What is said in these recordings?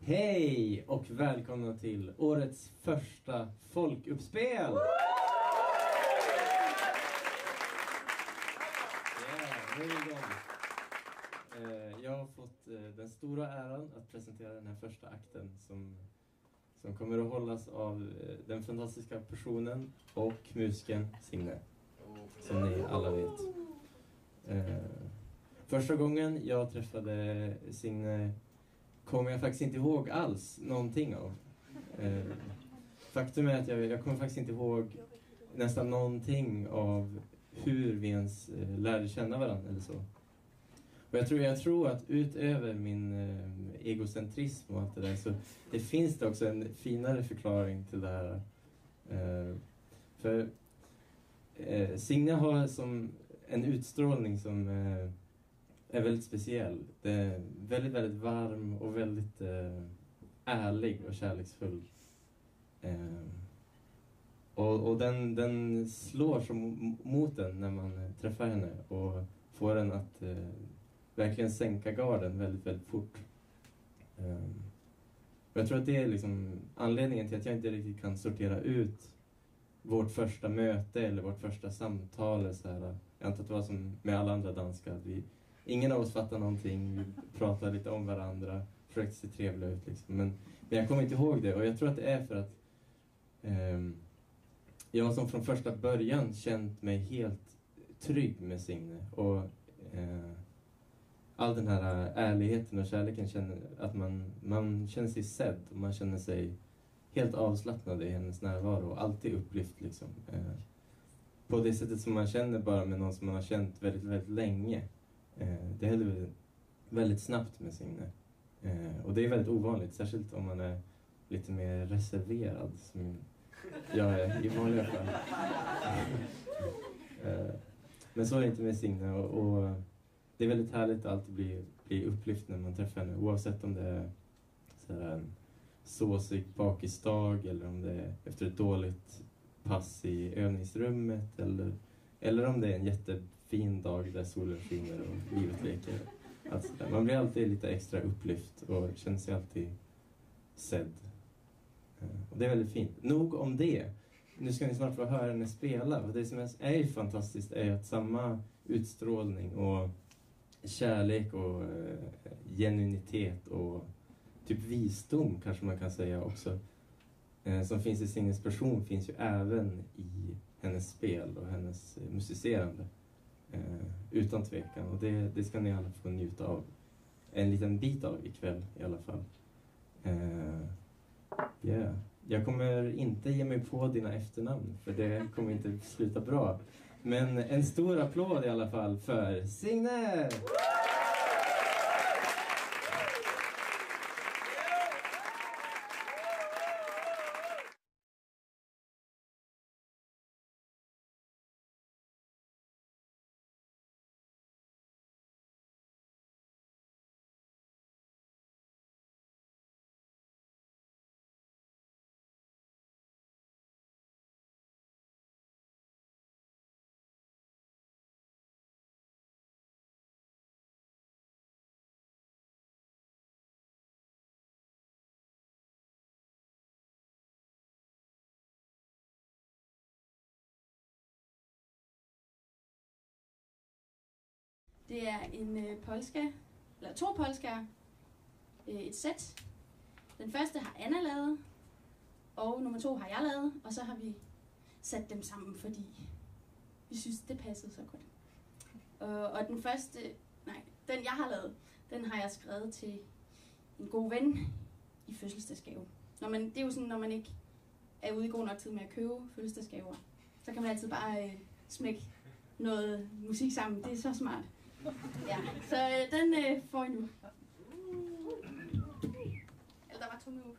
Hej och välkomna till årets första folkuppspel! Jag har fått den stora äran att presentera den här första akten som kommer att hållas av den fantastiska personen och musikern Signe, som ni alla vet. Första gången jag träffade Signe kommer jag faktiskt inte ihåg alls någonting av. Faktum är att jag kommer faktiskt inte ihåg nästan någonting av hur vi ens lärde känna varandra eller så. Och jag tror att utöver min egocentrism och allt det där, så det finns det också en finare förklaring till det här. För Signe har som en utstrålning som är väldigt speciell. Det är väldigt, väldigt varm och väldigt ärlig och kärleksfull. Och den slår som mot en när man träffar henne och får den att verkligen sänka garden väldigt, väldigt fort. Och jag tror att det är liksom anledningen till att jag inte riktigt kan sortera ut vårt första möte eller vårt första samtal. Eller så här. Jag antar att det var som med alla andra danskar. Ingen av oss fattar någonting. Vi pratar lite om varandra. Försökte se trevliga ut liksom. Men jag kommer inte ihåg det. Och jag tror att det är för att jag har som från första början känt mig helt trygg med Signe. Och all den här ärligheten och kärleken känner att man känner sig sedd. Och man känner sig helt avslappnad i hennes närvaro. Och alltid upplyft liksom. På det sättet som man känner bara med någon som man har känt väldigt, väldigt länge. Det händer väldigt snabbt med Signe. Och det är väldigt ovanligt, särskilt om man är lite mer reserverad som jag är i vanliga fall. Men så är det inte med Signe, och det är väldigt härligt att alltid bli upplyft när man träffar henne, oavsett om det är så här en såsig bakisdag eller om det är efter ett dåligt pass i övningsrummet eller om det är en jättefin dag där solen skiner och livet leker. Alltså, man blir alltid lite extra upplyft och känner sig alltid sedd. Och det är väldigt fint. Nog om det. Nu ska ni snart få höra henne spela. Och det som är fantastiskt är att samma utstrålning och kärlek och genuinitet och typ visdom kanske man kan säga också, som finns i Signes person, finns ju även i hennes spel och hennes musicerande. Utan tvekan. Och det ska ni alla få njuta av. En liten bit av ikväll i alla fall. Yeah. Jag kommer inte ge mig på dina efternamn, för det kommer inte sluta bra. Men en stor applåd i alla fall för Signe! Det er en polska, eller 2 polskaer, et sæt. Den første har Anna lavet, og nummer 2 har jeg lavet, og så har vi sat dem sammen, fordi vi synes, det passede så godt. Og den første, den jeg har lavet, den har jeg skrevet til en god ven i fødselsdagsgave. Det er jo sådan, når man ikke er ude i god nok tid med at købe fødselsdagsgaver, så kan man altid bare smække noget musik sammen. Det er så smart. Ja, så den får I nu. Eller der var 2 minutter.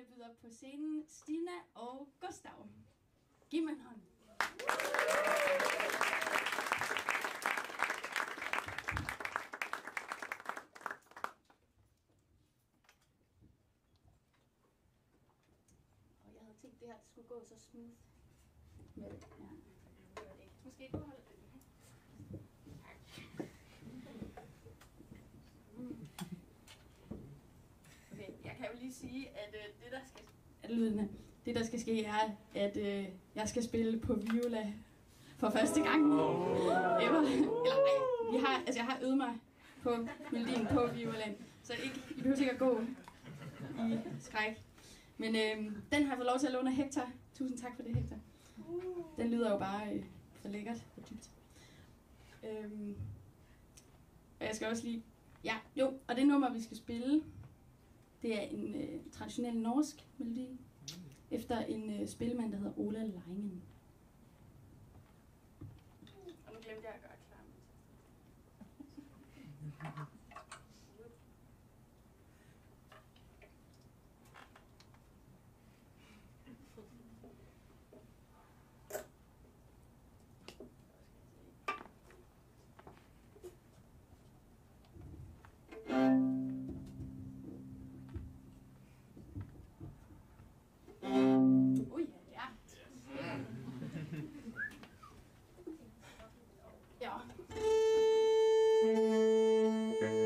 byde op på scenen Stina og Gustav. Giv mig en hånd. Og jeg havde tænkt, det her skulle gå så smooth. Med det. Ja. Måske du holder det. Okay, jeg kan jo lige sige, at det der skal ske er, at jeg skal spille på viola for første gang. Jeg har øvet mig på melodien på violaen, så I behøver ikke at gå i skræk. Men den har jeg fået lov til at låne af Hector. Tusind tak for det, Hector. Den lyder jo bare for lækkert og dybt. Og jeg skal også lige... og det nummer, vi skal spille, det er en traditionel norsk melodi, efter en spillemand, der hedder Ola Leingen. Og nu glemte jeg at gøre klar. Ja.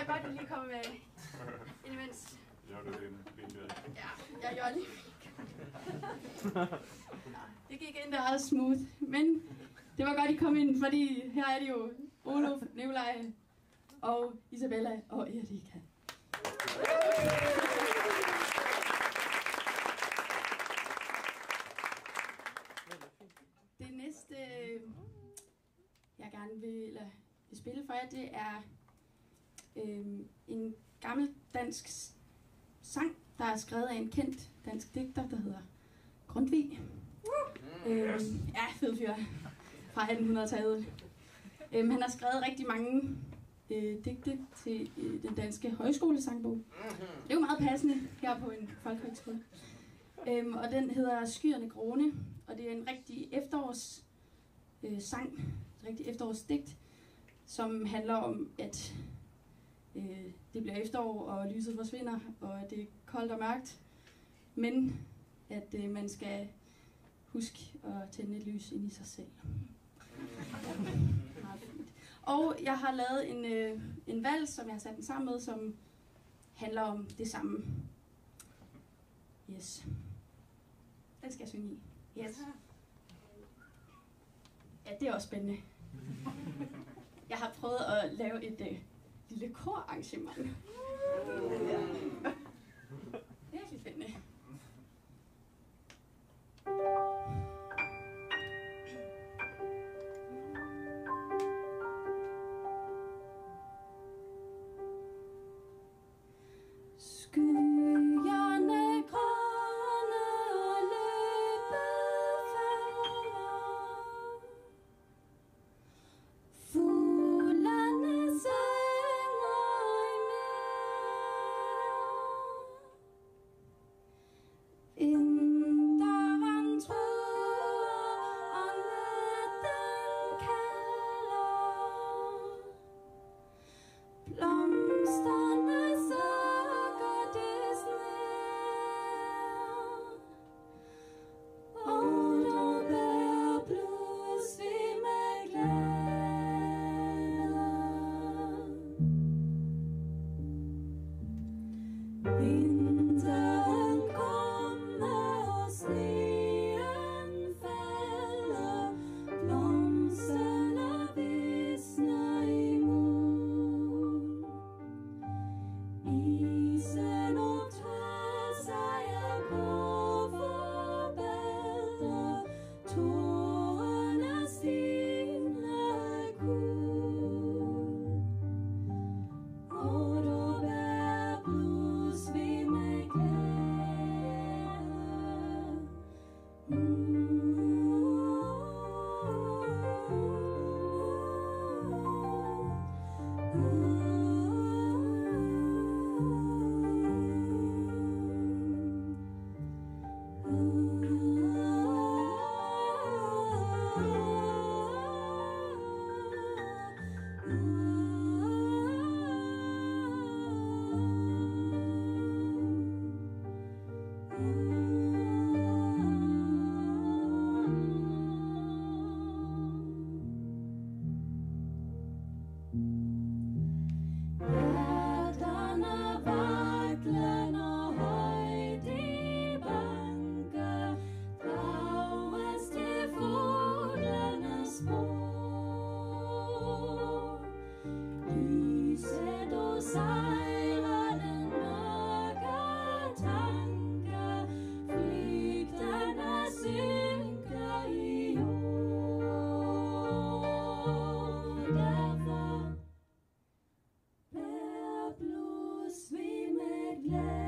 jeg godt lige komme imens. Ja, det er det. Ja, jeg gør lige. Det gik endda også smooth, men det var godt, I kom ind, fordi her er det jo Olof, Nikolaj og Isabella og Erika. Det næste, jeg gerne vil spille for jer, det er en gammel dansk sang, der er skrevet af en kendt dansk digter, der hedder Grundtvig. Ja, fed fyr fra 1800-tallet. Han har skrevet rigtig mange digte til den danske højskolesangbog. Det er jo meget passende her på en folkehøjskole. Og den hedder Skyerne gråne, og det er en rigtig efterårssang, et rigtig efterårsdigt, som handler om, at det bliver efterår, og lyset forsvinder, og det er koldt og mørkt, men at man skal huske at tænde et lys ind i sig selv. Ja, meget fint. Og jeg har lavet en vals, som jeg har sat den sammen med, som handler om det samme. Yes. Den skal jeg synge i. Yes. Ja, det er også spændende. Jeg har prøvet at lave et lille korarrangement. Ja. Virkelig spændende. Skyerne grønne og løbet falder. Fuglene synger i nær. Vinteren truer og natten kalder. Blomsterne sukker det snær. Og der bærer pludselig med glæde. Vinteren kommer og sneen falder. Blomsterne visner i mul. Isen optager sig af grove bælter. Tårerne stivner af guld. Og du bærer pludselig med glæde. Hjerterne vakler, når højt de banker. Drages til fuglenes spor. Lyset du sejrer den mørke tanke. Flygterne synker i jord. Derfor bær pludselig med glæde.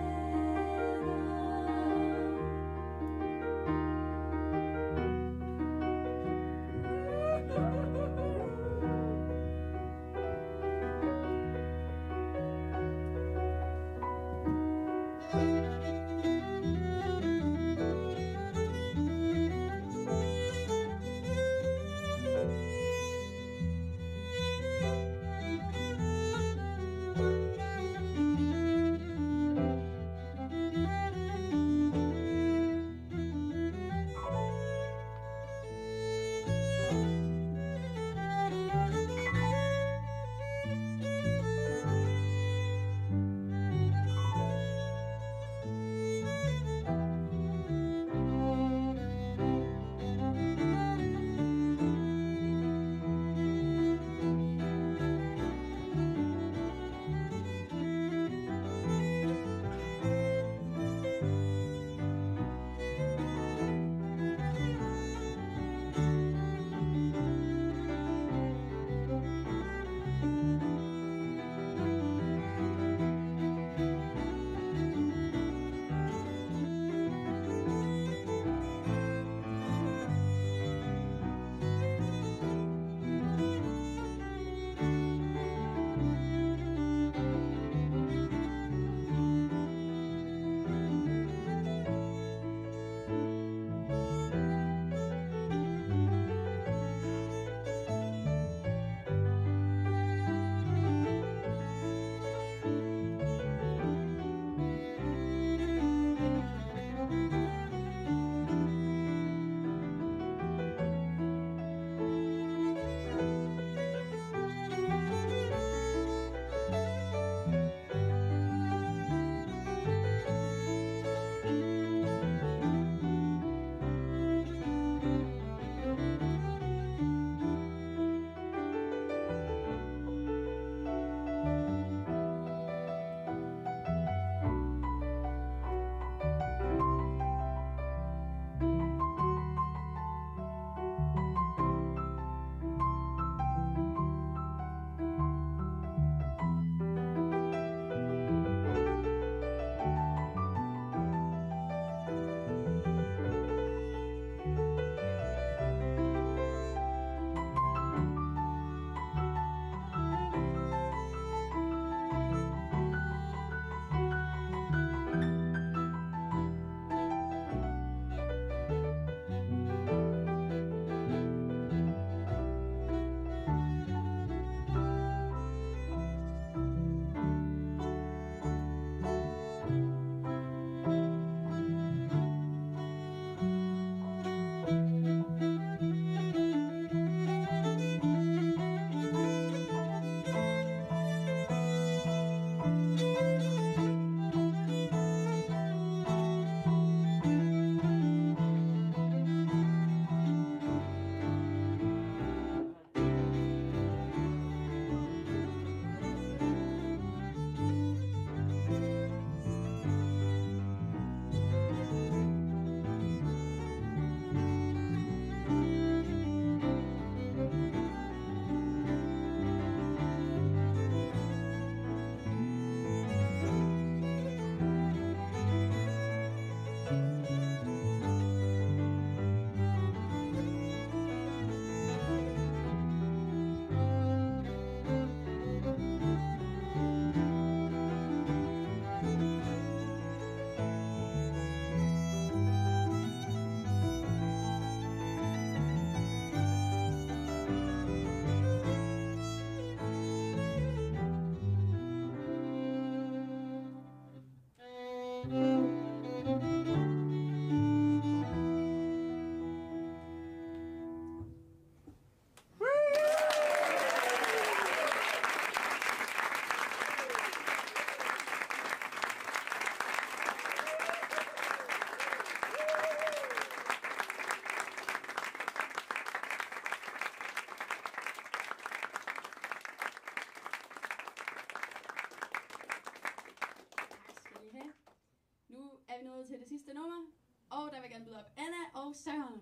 sidste nummer, og der vil jeg gerne byde op Anna og Søren.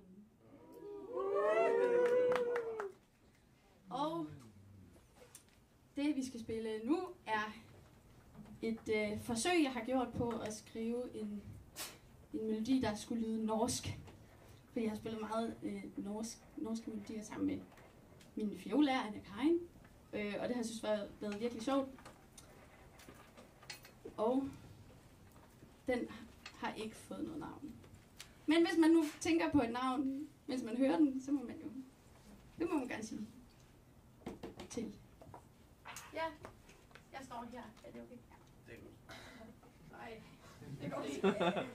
Og det vi skal spille nu er et forsøg, jeg har gjort på at skrive en melodi, der skulle lyde norsk. Fordi jeg har spillet meget norske melodier sammen med min fiolærer, Anna Karin. Og det har jeg synes været virkelig sjovt. Og den har ikke fået noget navn. Men hvis man nu tænker på et navn, mens man hører den, så må man jo... Det må man gerne sige. Til. Ja, jeg står her. Er det okay? Ja. Det er godt. Nej, det går ikke.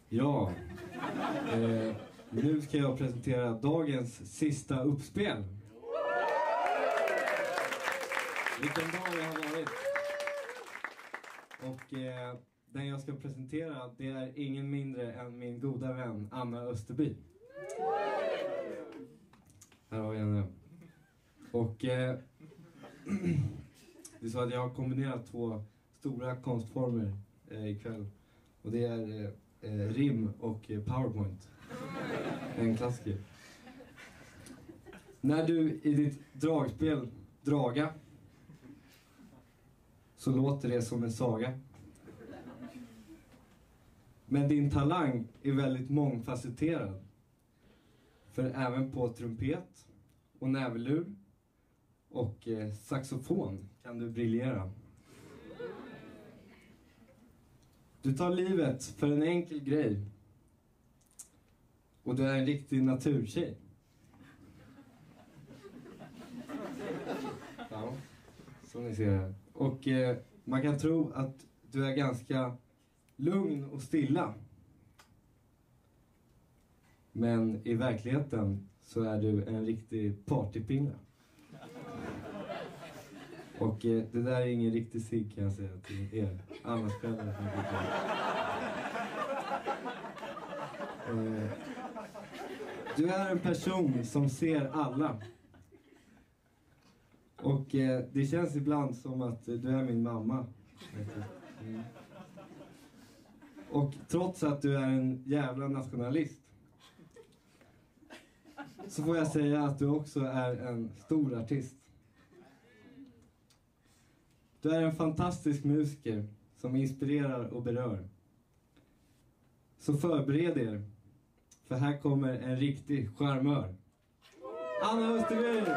Ja, nu ska jag presentera dagens sista uppspel. Vilken dag det har varit. Och den jag ska presentera, det är ingen mindre än min goda vän Anna Österby. Här har vi henne. Och det är så att jag har kombinerat två stora konstformer ikväll. Och det är rim och PowerPoint. En klassiker. När du i ditt dragspel draga, så låter det som en saga. Men din talang är väldigt mångfacetterad. För även på trumpet och näverlur och saxofon kan du briljera. Du tar livet för en enkel grej. Och du är en riktig naturtjej. Ja, som ni ser här. Och man kan tro att du är ganska lugn och stilla. Men i verkligheten så är du en riktig partypinga. Och det där är ingen riktig cigg, kan jag säga till er. Annars själva. Du är en person som ser alla. Och det känns ibland som att du är min mamma. Mm. Och trots att du är en jävla nationalist, så får jag säga att du också är en stor artist. Du är en fantastisk musiker som inspirerar och berör. Så förbered er, för här kommer en riktig charmör. Anna Österby!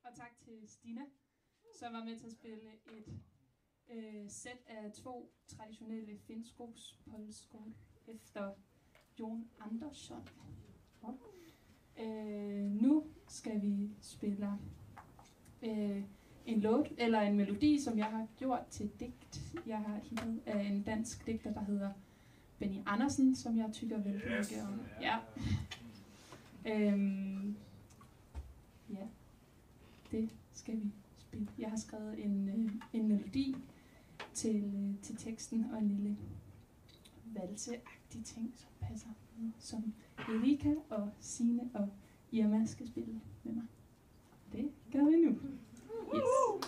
Og tak til Stina, som var med til at spille et sæt af 2 traditionelle finskogspolskor efter Jon Andersson. Nu skal vi spille en låt, eller en melodi, som jeg har gjort til digt. Jeg har hittet af en dansk digter, der hedder Benny Andersen, som jeg tykker vel ikke om. Ja. Ja, det skal vi spille. Jeg har skrevet en melodi til teksten og en lille valseagtig ting, som passer med, som Erika og Signe og Irma skal spille med mig. Det gør vi nu. Yes.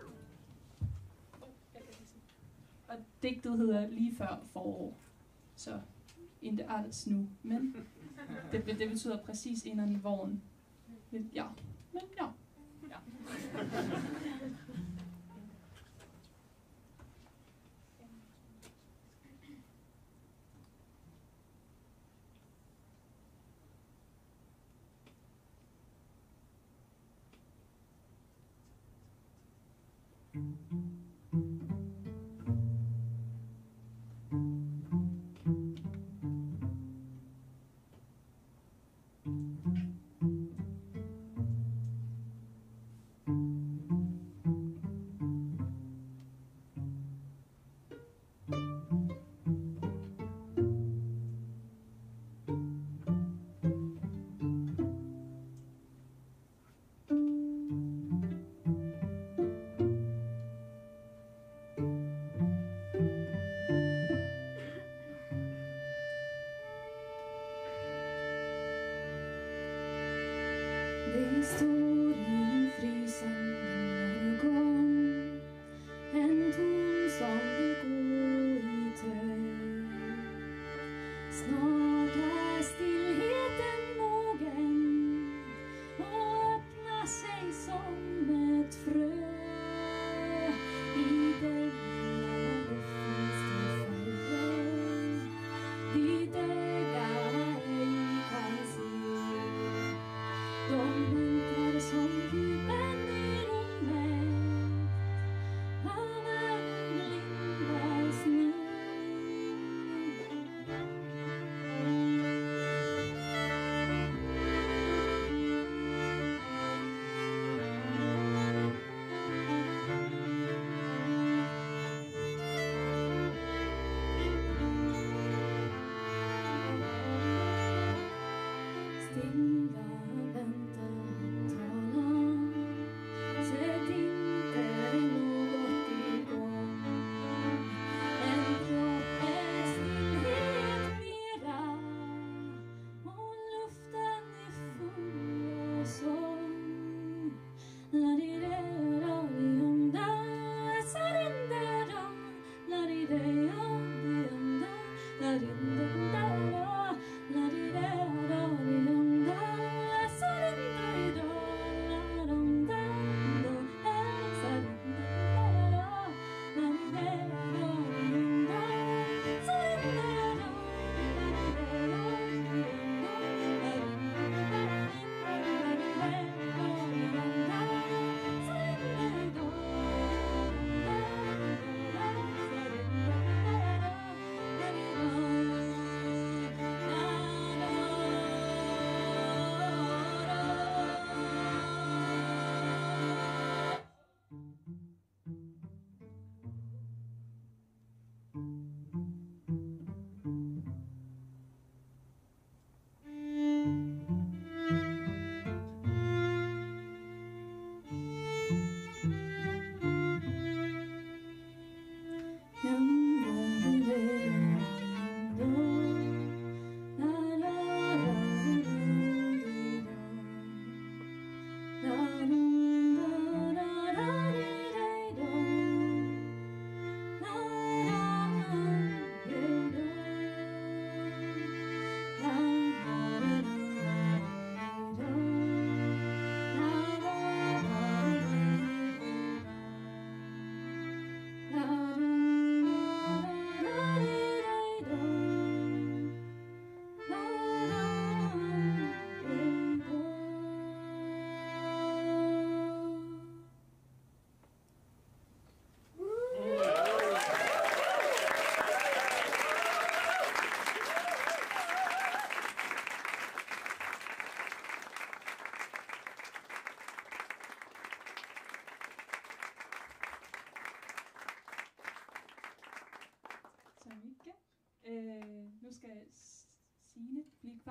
Og digtet hedder Lige før forår, så inte alls nu, men det betyder præcis inden en vogn. Ja, men ja. Ja. Det stod i en frysande morgon, en ton som vill gå i tö. Snart är stillheten mogen och öppnar sig som ett frö. I denna luftens färger, dit ögat ej kan se. De väntar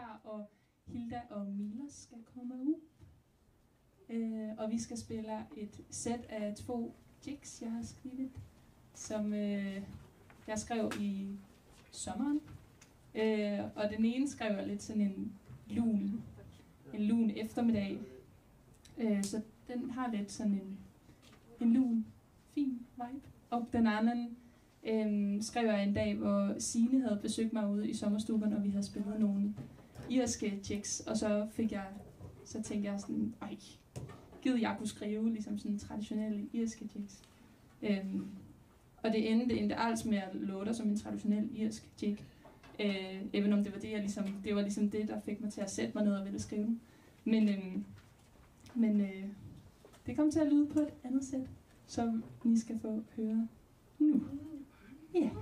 her, og Hilda og Milos skal komme ud. Og vi skal spille et sæt af 2 jigs, jeg har skrevet, som jeg skrev i sommeren. Og den ene skrev jeg lidt sådan en lun eftermiddag. Så den har lidt sådan en lun, fin vibe. Og den anden skrev jeg en dag, hvor Signe havde besøgt mig ude i sommerstuen, og vi havde spillet nogle irske jigs. Og så tænkte jeg sådan, givet jeg kunne skrive ligesom sådan traditionelle irske jigs. Og det endte alls med at låte som en traditionel irsk jig. Even om det var det var ligesom det, der fik mig til at sætte mig ned og ville skrive den. Men det kom til at lyde på et andet sæt, som I skal få høre nu. Ja. Yeah.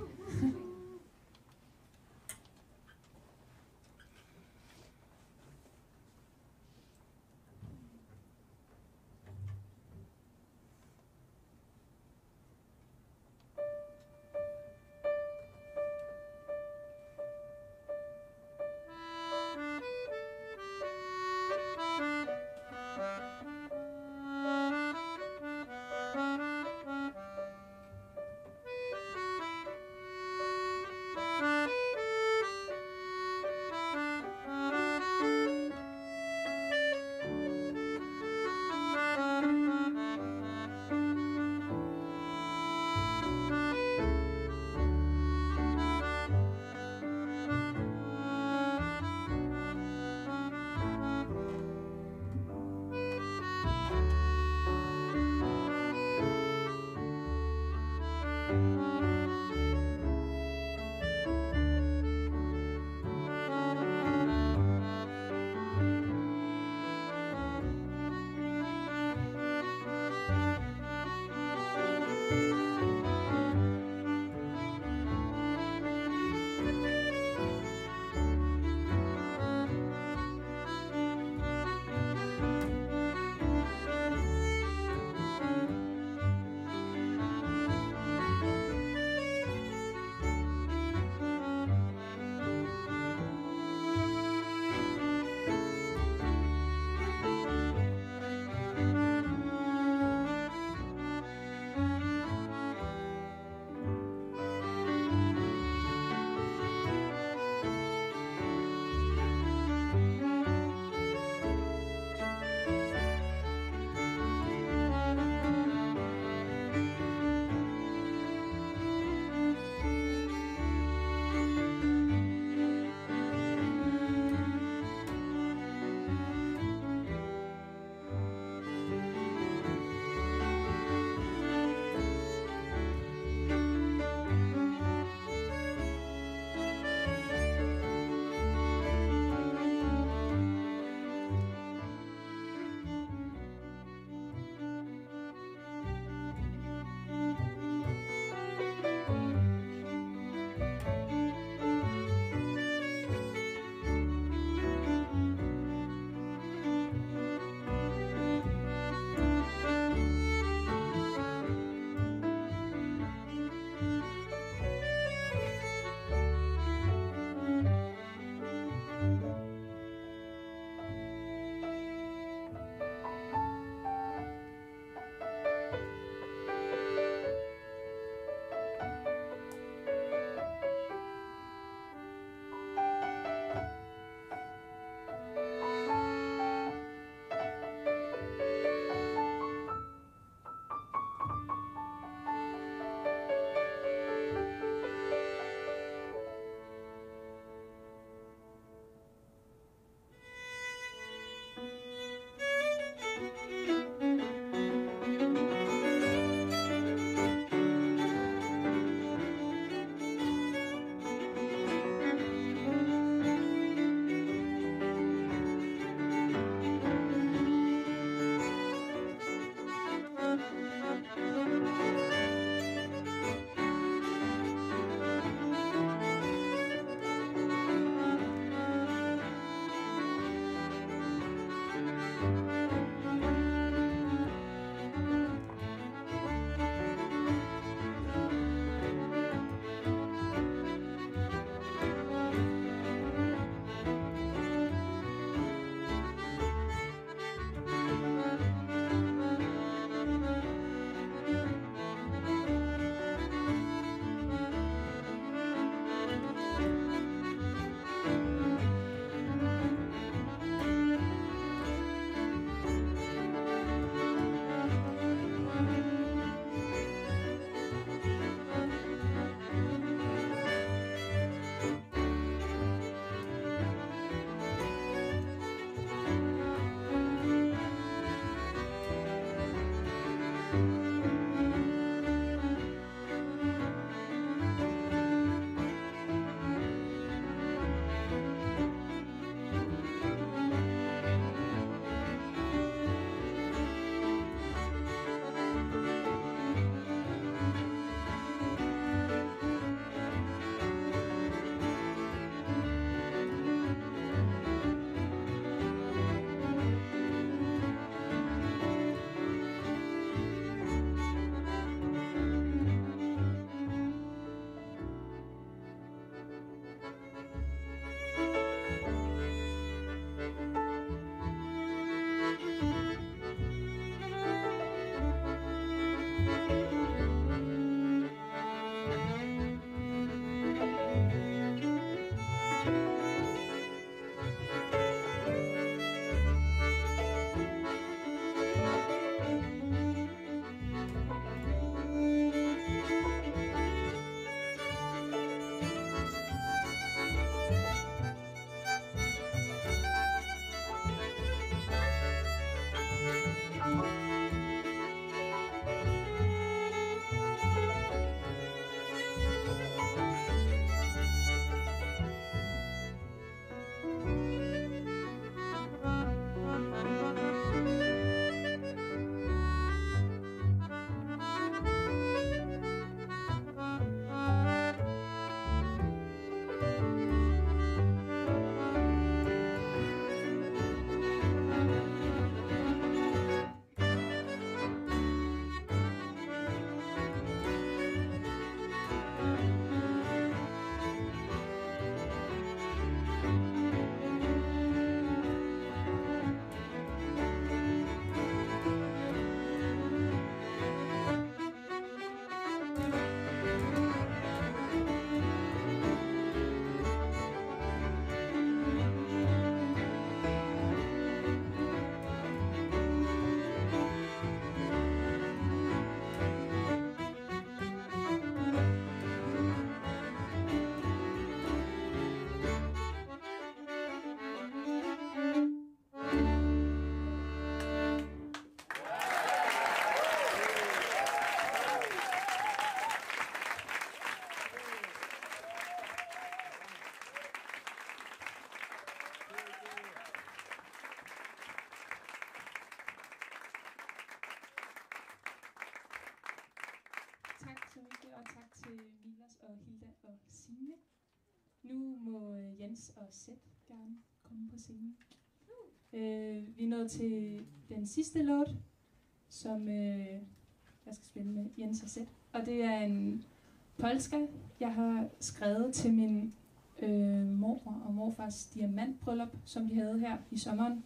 Mads og Seth gerne komme på scenen. Vi er nået til den sidste låt, som jeg skal spille med Jens og Seth. Og det er en polska, jeg har skrevet til min mormor og morfars diamantbryllup, som de havde her i sommeren.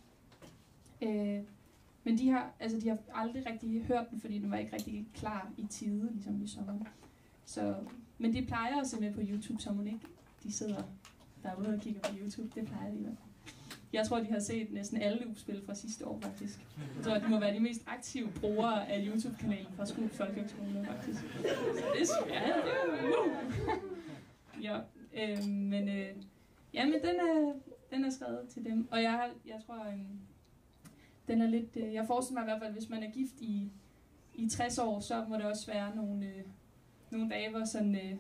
Men de har aldrig rigtig hørt den, fordi den var ikke rigtig klar i tide, ligesom i sommeren. Men de plejer at se med på YouTube, så må ikke de sidder derude og kigger på YouTube. Det plejer de i hvert fald. Jeg tror, de har set næsten alle udspil fra sidste år, faktisk. Jeg tror, at de må være de mest aktive brugere af YouTube-kanalen fra Skurup Folkehøgskole, faktisk. Så det er svært. Men den er skrevet til dem. Og jeg tror, den er lidt... Jeg forestiller mig i hvert fald, hvis man er gift i 60 år, så må det også være nogle dage, hvor sådan...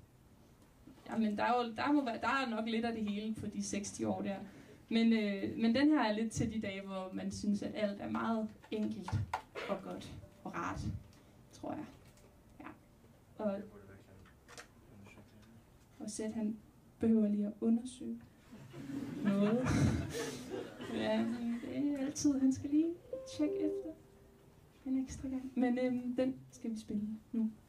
der er nok lidt af det hele på de 60 år der. Men den her er lidt til de dage, hvor man synes, at alt er meget enkelt og godt og rart, tror jeg. Ja. Og Seth, han behøver lige at undersøge noget. Ja, det er altid, han skal lige tjekke efter en ekstra gang. Men den skal vi spille nu.